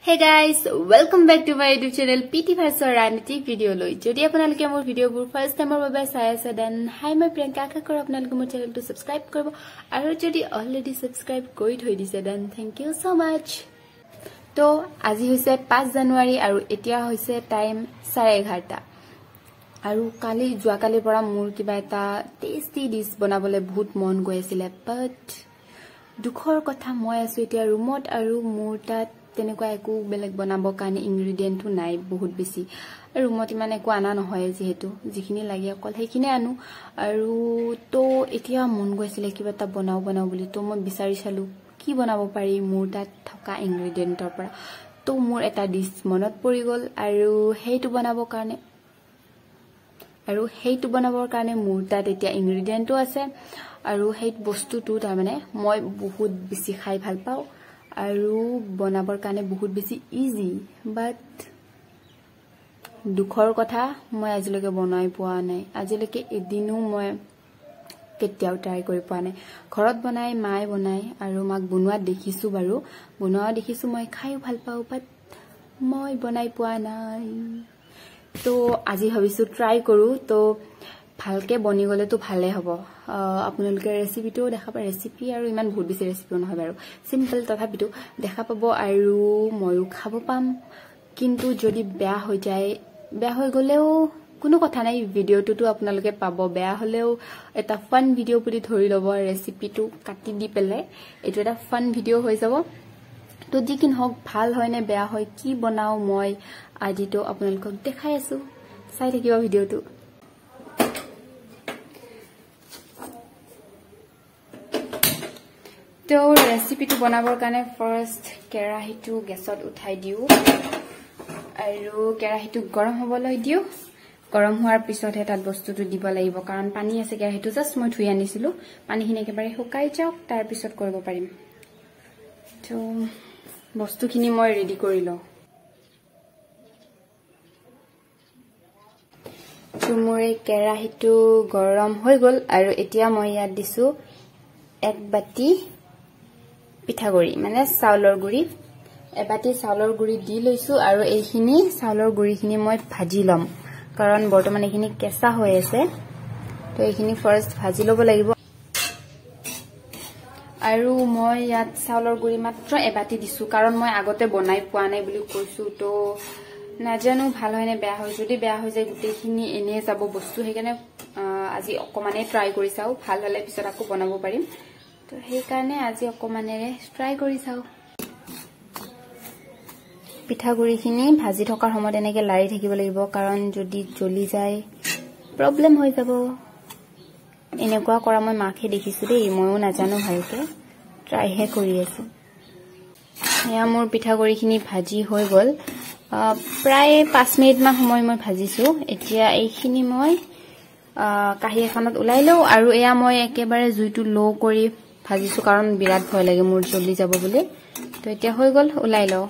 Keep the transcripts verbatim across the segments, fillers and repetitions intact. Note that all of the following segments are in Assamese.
Hey guys, welcome back to my YouTube channel P T Bharsa Ranity video loi. Jodi apnaloke amor video bur first time babe sai ase then hi my Priyanka akha kor apnaloke mor channel to subscribe korbo aru jodi already subscribe kori thoi dise then thank you so much. To aji hoise five January aru etia hoise time সাড়ে এঘাৰটা aru kali jua kali pora mur kiba eta tasty dish bonabole bahut mon goi asile but dukhor kotha moi asu etia roomot aru mur tat তেনেকুৱা একো বেলেগ বনাবৰ কাৰণে ইনগ্ৰেডিয়েন্টটো নাই বহুত বেছি আৰু মতি মানে একো আনা নহয় যেহেতু যিখিনি লাগে অকল সেইখিনি আনো আৰু তো এতিয়া মন গৈছিলে কিবা এটা বনাও বনাও বুলি তো মই বিচাৰি চালো কি বনাব পাৰি মোৰ তাত থকা ইনগ্ৰেডিয়েন্টৰ পৰা তো মোৰ এটা ডিশ মনত পৰি গল আৰু হেইটো বনাবৰ কাৰণে আৰু হেইটো বনাবৰ কাৰণে মোৰ তাত এতিয়া ইনগ্ৰেডিয়েন্টটো আছে আৰু হেইট বস্তুটো তাৰ মানে মই বহুত বেছি খাই ভাল পাওঁ আৰু বনাবৰ কাৰণে বহুত বেছি ইজি বাট দুখৰ কথা মই আজিলৈকে বনাই পোৱা নাই আজিলৈকে এদিনো মই কেতিয়াও ট্ৰাই কৰি পোৱা নাই ঘৰত বনাই মাই বনাই আৰু মাক বনোৱা দেখিছো বাৰু বনোৱা দেখিছো মই খাই ভাল পাওঁ বাট মই বনাই পোৱা নাই তো আজি ভাবিছো ট্ৰাই কৰো তো ভালকে বনি গলে তো ভালে হ'ব আপোনালোকে ৰেচিপিটো দেখা পায় ৰেচিপি আৰু ইমান বহুত বেছি ৰেচিপি নহয় বাৰু সিম্পল তথাপিটো দেখা পাব আৰু ময়ো খাব পাম কিন্তু যদি বেয়া হৈ যায় বেয়া হৈ গলেও কোনো কথা নাই ভিডিওটো আপোনালোকে পাব বেয়া হলেও এটা ফান ভিডিও বুলি ধৰি লব ৰেচিপিটো কাটি দি পেলে এটো এটা ফান ভিডিও হৈ যাব তো যিকিন হক ভাল হয় নে বেয়া হয় কি বনাও মই আজিটো আপোনালোকক দেখাই আছো চাই থাকিব ভিডিওটো তো ৰেচিপিটো বনাবৰ কাৰণে ফাৰ্স্ট কেৰাহীটো গেছত উঠাই দিও আৰু কেৰাহীটো গৰম হ'বলৈ দিও গৰম হোৱাৰ পিছত হে তাত বস্তুটো দিব লাগিব কাৰণ পানী আছে কেৰাহীটো জাস্ট মই ধুই আনিছিলো পানীখিনি একেবাৰে শুকাই যাওক তাৰ পিছত কৰিব পাৰিম তো বস্তুখিনি মই ৰেডি কৰি লওঁ তো মোৰ কেৰাহীটো গৰম হৈ গল আৰু এতিয়া মই ইয়াত দিছো এক বাটি পিঠাগুৰি মানে চাউলৰ গুৰি এবাটি চাউলৰ গুৰি দি লৈছো আৰু এইখিনি চাউলৰ গুৰিখিনি মই ভাজি লম কাৰণ বৰ্তমান এইখিনি কেঁচা হৈ আছে তো এইখিনি ফাৰ্স্ট ভাজি লব লাগিব আৰু মই ইয়াত চাউলৰ গুৰি মাত্ৰ এবাটি দিছো কাৰণ মই আগতে বনাই পোৱা নাই বুলি কৈছো তো নাজানো ভাল হয় নে বেয়া হয় যদি বেয়া হৈ যায় গোটেইখিনি এনে যাব বস্তু সেইকাৰণে আজি অকমানে ট্ৰাই কৰি চাও ভাল হলে পিছত আকৌ বনাব পাৰিম তো সেই কাৰণে আজি অকমানেৰে ট্ৰাই কৰি চাও পিঠাগুৰিখিনি ভাজি থকাৰ সময়ত এনেকে লাৰি থাকিব লাগিব কাৰণ যদি জ্বলি যায় প্ৰবলেম হৈ যাব এনেকুৱা কৰা মই মাখে দেখিছো দেই ময়ো নাজানো ভালকে ট্ৰাই হে কৰি আছো এয়া মোৰ পিঠাগুৰিখিনি ভাজি হৈ গল প্ৰায় পাঁচ মিনিট মান সময় মই ভাজিছো এতিয়া এইখিনি মই কাহি এখনত উলাই লও আৰু এয়া মই একেবাৰে জুইটো লো কৰি ভাজিছো কাৰণ বিৰাট ভয় লাগে মোৰ জ্বলি যাব বুলি তো এতিয়া হৈ গল উলাই লও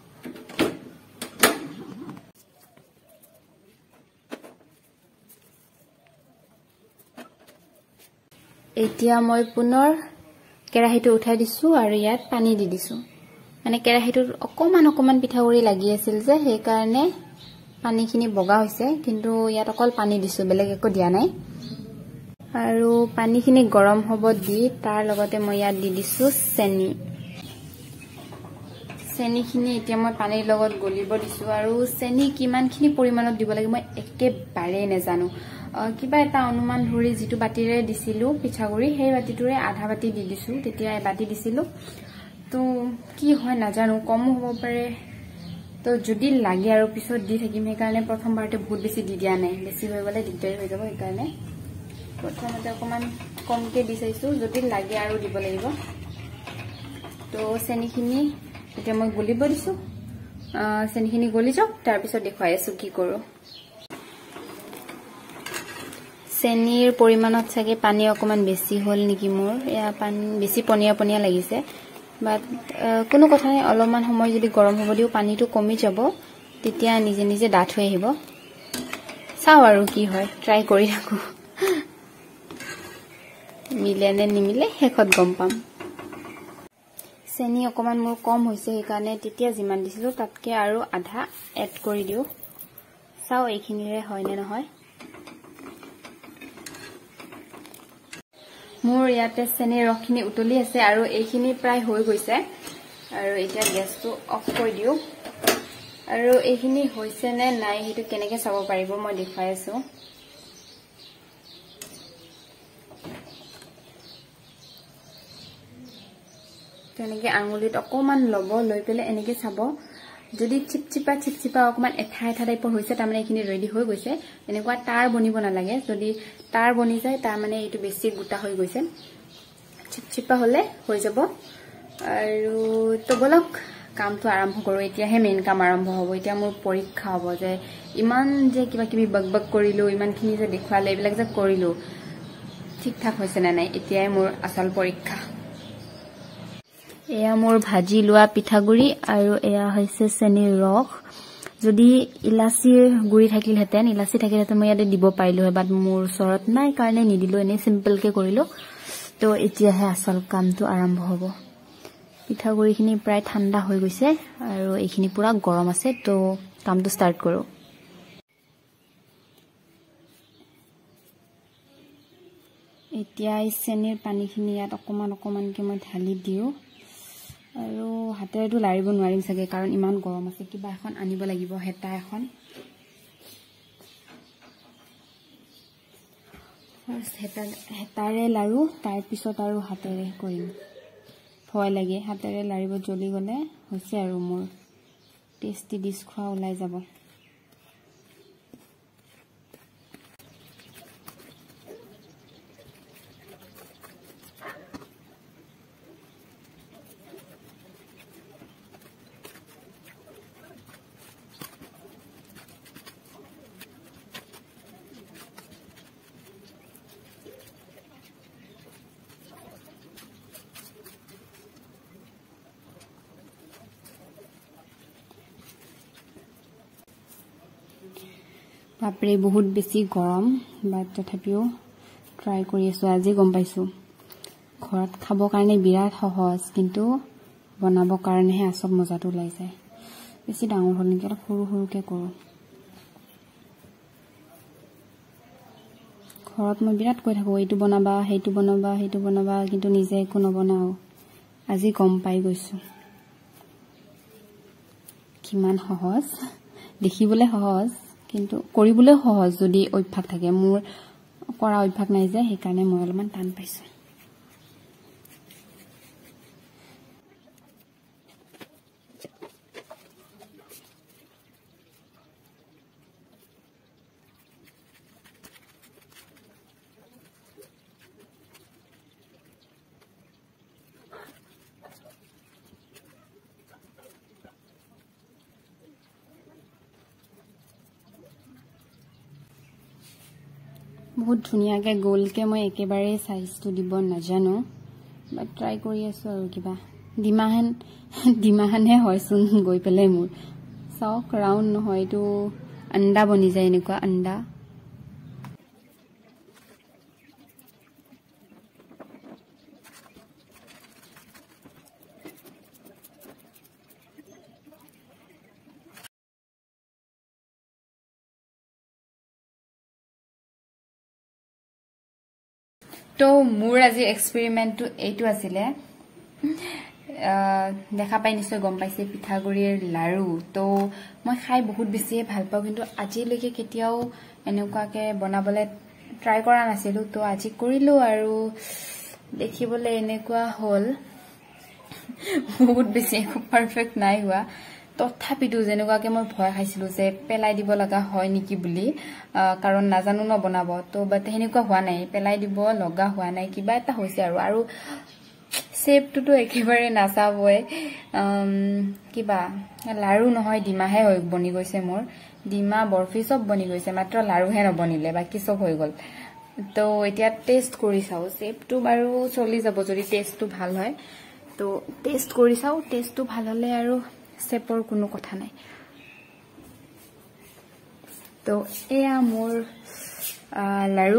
এতিয়া মই পুনৰ কেৰাহীটো উঠাই দিছো আৰু ইয়াত পানী দি দিছো মানে কেৰাহীটোৰ অকমান অকমান পিঠাগুৰি লাগি আছিল যে সেই কাৰণে পানীখিনি বগা হৈছে কিন্তু ইয়াত অকল পানী দিছো বেলেগ একো দিয়া নাই আৰু পানীখিনি গৰম হ'ব দি তাৰ লগতে মই ইয়াত দি দিছো চেনি চেনিখিনি এতিয়া মই পানীৰ লগত গলিব দিছো আৰু চেনি কিমানখিনি পৰিমাণত দিব লাগে মই একেবাৰে নেজানো কিবা এটা অনুমান ধৰি যিটো বাটিৰে দিছিলো পিঠাগুৰি সেই বাটিটোৰে আধা বাটি দি দিছো তেতিয়া বাটি দিছিলো তো কি হয় নাজানো কম হ'ব পাৰে তো যদি লাগে আৰু পিছত দি থাকিম সেই কাৰণে প্ৰথমবাৰতে বহুত বেছি দি দিয়া নাই বেছি হৈ গলে দিগদাৰ হৈ যাব সেই কাৰণে প্ৰথমতে অকমান কমকে দি চাইছো যদি লাগে আৰু দিব লাগিব তো চেনিখিনি এতিয়া মই গলিব দিছো চেনিখিনি গলি যাওক তাৰ পিছত দেখুৱাই আছো কি কৰো চেনিৰ পৰিমাণত চাগে পানী অকমান বেছি হল নেকি মোৰ এয়া পানী বেছি পনিয়া পনিয়া লাগিছে বাট কোনো কথা নাই অলপমান সময় যদি গৰম হ'ব দিও পানীটো কমি যাব তেতিয়া নিজে নিজে ডাঠ হৈ আহিব চাও আৰু কি হয় ট্ৰাই কৰি থাকো মিলে নে নিমিলে শেষত গম পাম চেনি অকমান মোৰ কম হৈছে সেইকাৰণে তেতিয়া যিমান দিছিলো তাতকে আৰু আধা এড কৰি দিও চাও এইখিনিৰে হয় নে নহয় মোৰ ইয়াতে চেনিৰ ৰসখিনি উতলি আছে আৰু এইখিনি প্ৰায় হৈ গৈছে আৰু এতিয়া গেছটো অফ কৰি দিও আৰু এইখিনি হৈছে নে নাই হেতু কেনেকৈ চাব পাৰিব মই দেখাই আছো তেনেকৈ আঙুলিত অকমান লব লৈ পেলে এনেকৈ চাব যদি চিপচিপা চিপচিপা অকমান এঠা এঠা টাইপৰ হৈছে তাৰ মানে এইখিনি ৰেডি হৈ গৈছে এনেকুৱা তার বনিব নালাগে যদি তার বনি যায় তাৰ মানে এইটো বেছি গুটা হৈ গৈছে চিপচিপা হলে হৈ যাব আৰু তো বলক কামটো আৰম্ভ কৰো এতিয়াহে মেইন কাম আৰম্ভ হ'ব এতিয়া মোৰ পৰীক্ষা হ'ব যে ইমান যে কিবা কিবি বকবক কৰিলো ইমানখিনি যে দেখুৱালে এইবিলাক যে কৰিলো ঠিক ঠাক হৈছে না নাই এতিয়াই মোৰ আসল পৰীক্ষা এয়া মোৰ ভাজি লোৱা পিঠাগুৰি আৰু এয়া হৈছে চেনিৰ ৰস যদি ইলাচিৰ গুৰি থাকিলহেতেন ইলাচি থাকিলহেতেন মই ইয়াতে দিব পাৰিলো হয় বাট মোৰ ওচৰত নাই কাৰণে নিদিলো এনে সিম্পল কে কৰিলো তো এতিয়াহে আসল কামটো আৰম্ভ হ'ব পিঠাগুৰিখিনি প্ৰায় ঠাণ্ডা হৈ গৈছে আৰু এইখিনি পুৰা গৰম আছে তো কামটো ষ্টাৰ্ট কৰো এতিয়া এই চেনিৰ পানীখিনি ইয়াত অকমান অকমানকে মই ঢালি দিও আৰু হাতেৰেটো লাৰিব নোৱাৰিম চাগে কাৰণ ইমান গৰম আছে কিবা এখন আনিব লাগিব হেতা এখন ফাৰ্স্ট হেতা হেতাৰে লাৰু তাৰ পিছত আৰু হাতেৰে কৰিম ভয় লাগে হাতেৰে লাৰিব জ্বলি গলে হৈছে আৰু মোৰ টেষ্টি ডিশ খোৱা ওলাই যাব বাপৰে বহুত বেছি গৰম বাট তথাপিও ট্ৰাই কৰি আছো আজি গম পাইছো ঘৰত খাব কাৰণে বিৰাট সহজ কিন্তু বনাব কাৰণেহে আসল মজাটো ওলাই যায় বেছি ডাঙৰ হ'ল নেকি সৰু সৰুকে কৰো ঘৰত মই বিৰাট কৈ থাকো এইটো বনাবা সেইটো বনাবা সেইটো বনাবা কিন্তু নিজে একো নবনাও আজি গম পাই গৈছো কিমান সহজ দেখিবলৈ সহজ কিন্তু কৰিবলৈ সহজ যদি অভ্যাস থাকে মোৰ কৰা অভ্যাস নাই যে সেইকাৰণে মই অলপমান টান পাইছো বহুত ধুনিয়াকে গোলকে মই একেবাৰে সাইজটো দিব নাজানো বাট ট্ৰাই কৰি আছো আৰু কিবা দিমাহান দিমাহানহে হয়চোন গৈ পেলাই মোৰ সক ৰাউন্ড নহয় তো আন্ডা বনি যায় এনেকুৱা আন্ডা তো মোৰ আজি এক্সপেৰিমেন্টটো এইটো আছিলে দেখা পাই নিশ্চয় গম পাইছে পিঠাগুৰিৰ লাৰু তো মই খাই বহুত বেছি ভাল পাওঁ কিন্তু আজিলৈকে কেতিয়াও এনেকুৱাকে বনাবলে ট্ৰাই কৰা নাছিলো তো আজি কৰিলো আৰু দেখিবলৈ এনেকুৱা হল বহুত বেছি খুব পাৰফেক্ট নাই হোৱা তথাপিতো যেনেকুৱাকে মই ভয় খাইছিলো যে পেলাই দিব লগা হয় নেকি বুলি কাৰণ নাজানো ন বনাব তো বাট হেনেকুৱা হোৱা নাই পেলাই দিব লগা হোৱা নাই কিবা এটা হৈছে আৰু আৰু শেপটো একেবাৰে নাচাবই কিবা লাৰু নহয় ডিমাহে হৈ বনি গৈছে মোৰ ডিমা বৰফি সব বনি গৈছে মাত্ৰ লাৰুহে নবনিলে বাকি সব হৈ গল তো এতিয়া টেষ্ট কৰি চাও শেপটো বাৰু চলি যাব যদি টেষ্টটো ভাল হয় তো টেষ্ট কৰি চাও টেষ্টটো ভাল হলে আৰু শেপৰ কোনো কথা নাই তো এয়া মোৰ লাৰু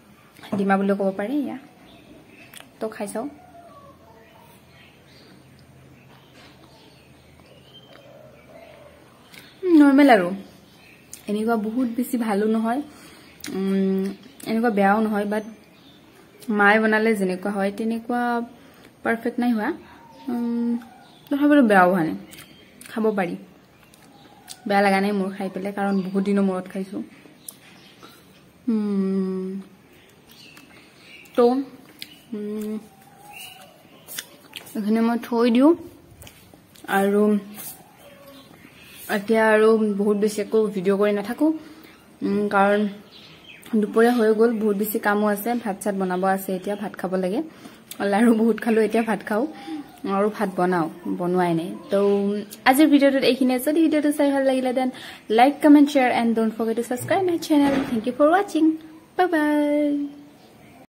ডিমা বুলি ক'ব পাৰি ইয়া তো খাই চাও নৰ্মেল আৰু এনেকুৱা বহুত বেছি ভালো নহয় এনেকুৱা বেয়াও নহয় বাট মায়ে বনালে যেনেকুৱা হয় তেনেকুৱা পাৰফেক্ট নাই হোৱা তথাপিও বেয়াও হোৱা নাই খাব পাৰি বেয়া লগা নাই মোৰ খাই পেলাই কাৰণ বহুত দিনৰ মূৰত খাইছো তো এখানে মই থৈ দিও আৰু এতিয়া আৰু বহুত বেছি একো ভিডিঅ' কৰি নাথাকো কাৰণ দুপৰীয়া হৈ গ'ল বহুত বেছি কামো আছে ভাত চাত বনাব আছে এতিয়া ভাত খাব লাগে আৰু বহুত খালো এতিয়া ভাত খাও আৰু ভাত বনাও বনোৱাই নাই তো আজিৰ ভিডিঅ'টোত এইখিনিয়ে যদি ভিডিঅ'টো চাই ভাল লাগিলে দেন like comment share and don't forget to subscribe my channel thank you for watching bye by